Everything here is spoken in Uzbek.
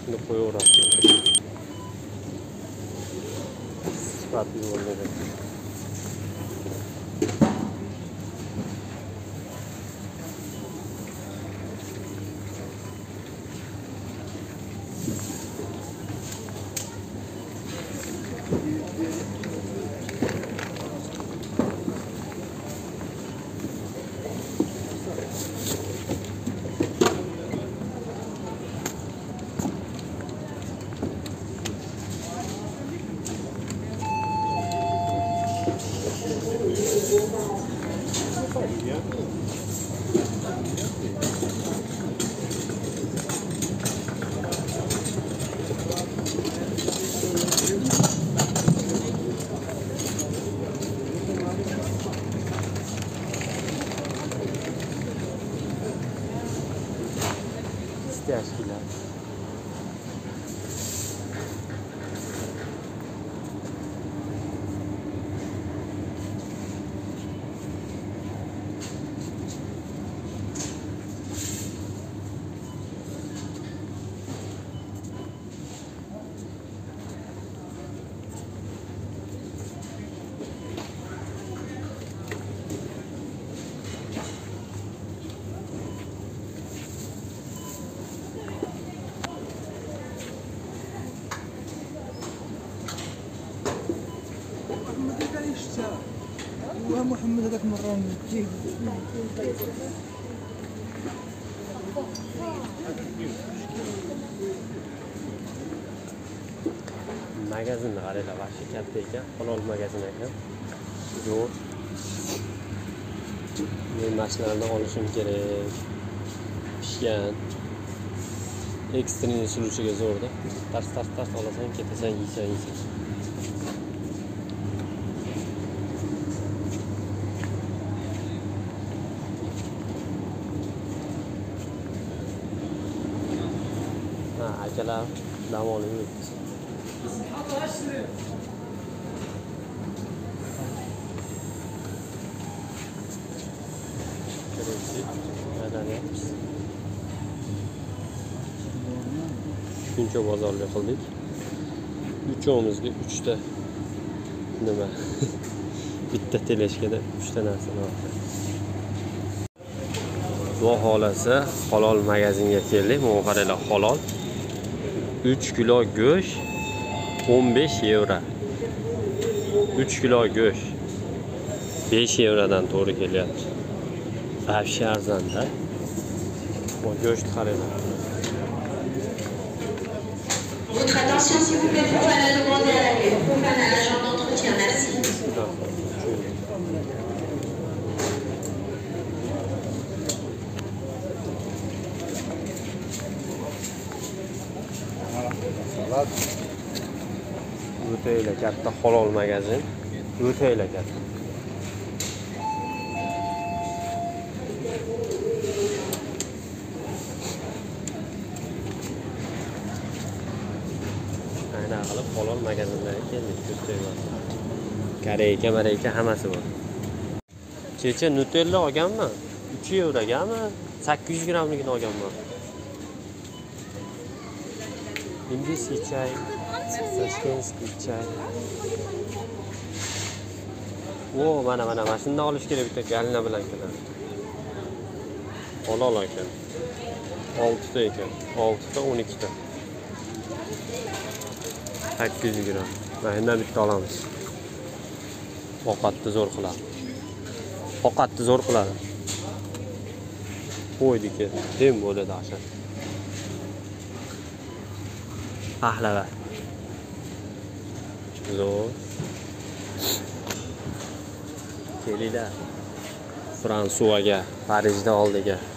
Shuni qo'yaverasiz. Sifatli bo'ladi. Yaşlılar. محمد هذاك مرة جيب Magazinni qaranglar, vahshiy katta ekan, halol magazin ekan. Zo'r. Men mashinalarni olishim kerak. Pishgan. Ekstreni suruvchiga zo'rda. Tars olasan, ketasan, yeysan. Akalar dam olib yuribmiz. Shuncha bozorlik qildik. Uchovimizga 3 ta nima? Bitta teleshkada 3 ta narsani oldik. Xudo xolasa halol magazinga keldik. Mana qaranglar, halol. 3 kilo go'sht 15 euro. 3 kilo go'sht 5 eurodan to'g'ri kelyapti. Вообще arzon-da. Bu go'sht qaranglar. Votre attention s'il vous plaît, pour faire la demande à l'accueil, pour faire l'agent d'entretien, merci. O'tayla katta halol magazin. O'tayla katta. Aynan qilib halol magazinlarga keldik, ko'rsatayman. Koreyka, mareyka hammasi bor. Kecha Nutella olganman. 3 eurogami? 800 grammligini olganman. Indiyskiy chay, toshkentskiy chay. Mana shundan olish kerak bitta galina bilan keladi. Halol ekan. 6 ta ekan. 6 ta 12 ta. 800 gram. Mana bundan bitta olamiz. Ovqatni zo'r qiladi. Qo'ydiki, dem bo'ladi asha. Pahlava. Zo'r. Kelinglar. Fransuaga, Parijda oldiga.